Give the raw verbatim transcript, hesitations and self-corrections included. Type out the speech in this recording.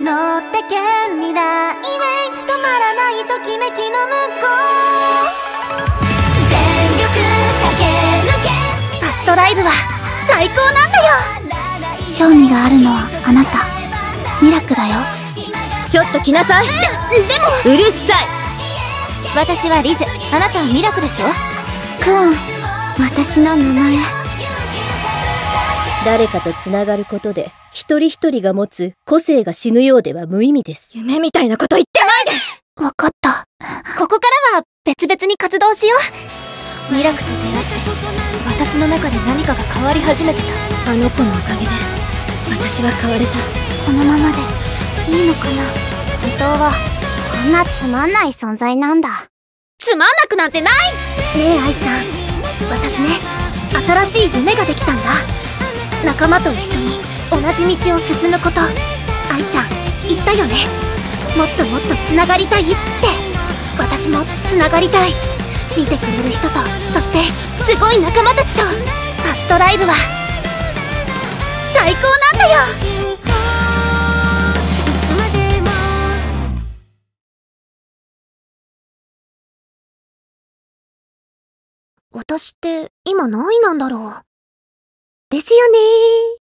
乗ってけ未来へ止まらないときめきの向こう全力駆け抜けファストライブは最高なんだよ。興味があるのはあなたミラクだよ。 ちょっと来なさい。でもうるさい。 私はリズ、あなたはミラクでしょ。クオン、私の名前。 誰かとつながることで一人一人が持つ個性が死ぬようでは無意味です。夢みたいなこと言ってないで。 わかった。ここからは別々に活動しよう。ミラクと出会って私の中で何かが変わり始めてた。 あの子のおかげで私は変われた。 このままでいいのかな。本当はこんなつまんない存在なんだ。 つまんなくなんてない。 ねえ愛ちゃん、私ね、新しい夢ができたんだ。仲間と一緒に同じ道を進むこと。愛ちゃん言ったよね、もっともっとつながりたいって。私もつながりたい。見てくれる人と、そしてすごい仲間たちと。ファストライブは最高なんだよ。私って今何位なんだろう。ですよねー。